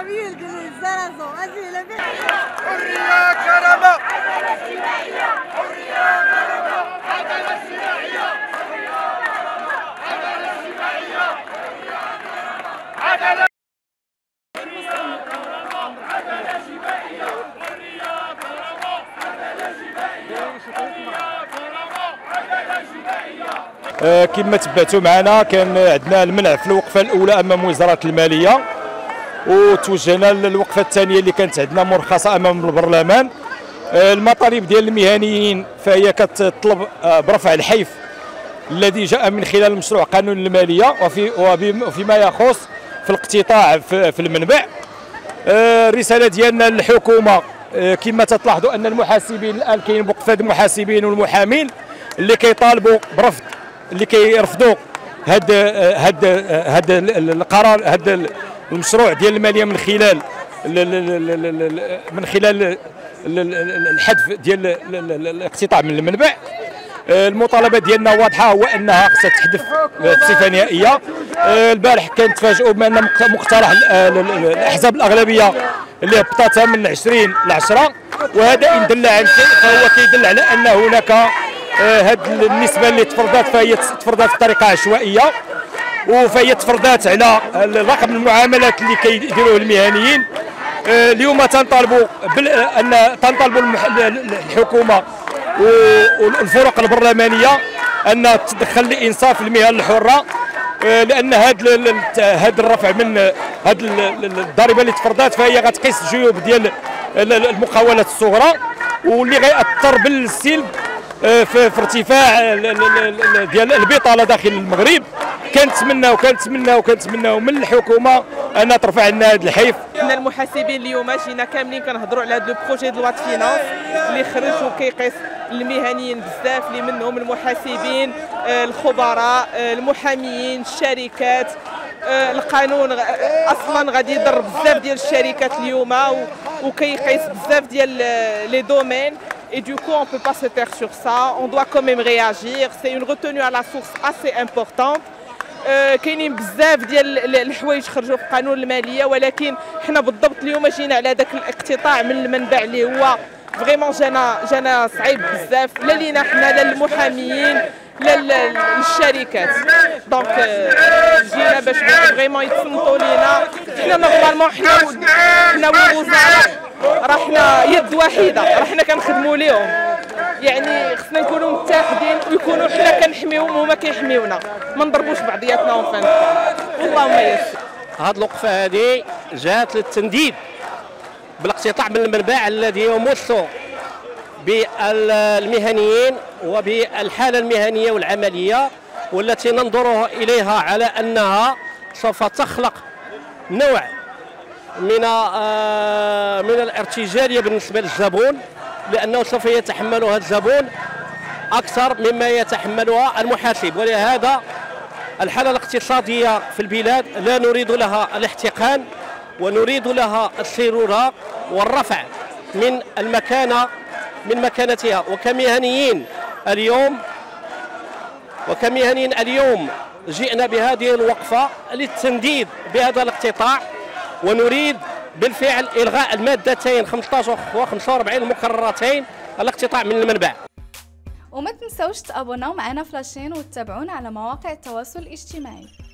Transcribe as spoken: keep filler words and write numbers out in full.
حرامية الكنيسة زرزو أجي لبيت حرية كرامة عدالة اجتماعية حرية كرامة عدالة اجتماعية حرية كرامة عدالة اجتماعية حرية كرامة عدالة كما تبعتوا معنا كان عندنا المنع في الوقفه الاولى امام وزاره الماليه، وتوجهنا للوقفه الثانيه اللي كانت عندنا مرخصه امام البرلمان. المطالب ديال المهنيين فهي كتطلب برفع الحيف الذي جاء من خلال مشروع قانون الماليه وفي وفيما يخص في الاقتطاع في المنبع. الرساله ديالنا للحكومه كما تلاحظوا ان المحاسبين الان كاين وقفه المحاسبين والمحامين اللي كيطالبوا برفض اللي كيرفضوا هاد هاد هاد القرار هاد المشروع ديال الماليه من خلال من خلال الحذف ديال الاقتطاع من المنبع. المطالبه ديالنا واضحه، هو انها خصها تحذف بصفه نهائيه. البارح كانت تفاجئوا بان مقترح الاحزاب الاغلبيه اللي هبطتها من عشرين ل عشرة، وهذا ان دل عن شيء فهو كيدل على ان هناك هذه النسبه اللي تفرضات فهي تفرضات بطريقه عشوائيه، وفهي تفرضات على رقم المعاملات اللي كيديروه المهنيين. اليوم تنطالبوا ان تنطالبوا الحكومه والفرق البرلمانيه ان تدخل لانصاف المهن الحره، لان هذا هذا الرفع من هذه الضريبه اللي تفرضات فهي غتقيس الجيوب ديال المقاولات الصغرى، واللي غيأثر بالسلب في ارتفاع ديال البطاله داخل المغرب. كنتمناو كنتمناو كنتمناو من الحكومه انها ترفع لنا هذا الحيف. حنا المحاسبين اليوم جينا كاملين كنهضروا على هذا لو بروجي دو لوا فينانس اللي خرج وكيقيس المهنيين بزاف، اللي منهم المحاسبين، الخبراء، المحاميين، الشركات. القانون اصلا غادي يضر بزاف ديال الشركات اليوم وكيقيس بزاف ديال لي دومين. Et du coup, on ne peut pas se taire sur ça. On doit quand même réagir. C'est une retenue à la source assez importante. كاينين بزاف ديال الحوايج خرجوا في قانون الماليه، ولكن حنا بالضبط اليوم جينا على داك الاقتطاع من المنبع اللي هو فريمون جانا جانا صعيب بزاف، لا لينا حنا لا للمحاميين لا للشركات. دونك جينا باش فريمون يتصنتوا لينا. حنا نورمالمون حنا حنا والوزاره راه حنا يد واحده، راه حنا كنخدموا ليهم، يعني خصنا نكونوا متحدين ويكونوا حنا كنحميوهم وهما كيحميونا، ما نضربوش بعضياتنا. وفن اللهم يسر. هذه الوقفه هذه جات للتنديد بالاقتطاع من المنبع الذي يمس بالمهنيين وبالحاله المهنيه والعمليه، والتي ننظر اليها على انها سوف تخلق نوع من من الارتجاليه بالنسبه للزبون، لانه سوف يتحملها الزبون اكثر مما يتحملها المحاسب. ولهذا الحاله الاقتصاديه في البلاد لا نريد لها الاحتقان، ونريد لها السيروره والرفع من المكانه من مكانتها. وكمهنيين اليوم وكمهنيين اليوم جئنا بهذه الوقفه للتنديد بهذا الاقتطاع، ونريد بالفعل إلغاء المادتين خمسة عشر و خمسة وأربعين المكررتين الاقتطاع من المنبع. وما تنسوش تابوناو معنا في لاشين وتتابعونا على مواقع التواصل الاجتماعي.